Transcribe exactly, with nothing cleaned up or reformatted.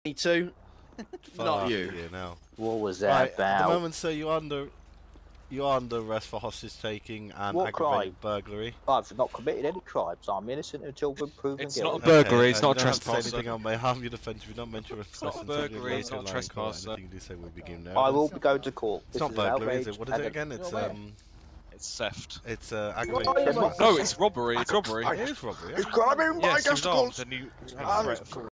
Me too. Not you. you now. What was that Right, about? at the moment, sir, you're under you are under arrest for hostage taking and What aggravated burglary. I've not committed any crimes. I'm innocent until we're proven It's guilty. not a burglary, Okay, it's uh, not you a don't have to trespass. say anything on may harm your defence if you don't mention It's not a burglary, it's not a trespass. Anything you do say will be given I evidence. will be going to court. It's This not is an burglary, is outrage it? What is and it a- again? It's You're aware. um, It's theft. it's uh, What aggravated. are you trespass. No, it's robbery, it's robbery. It is robbery. It's grabbing my Yes, he was armed testicles. and you... And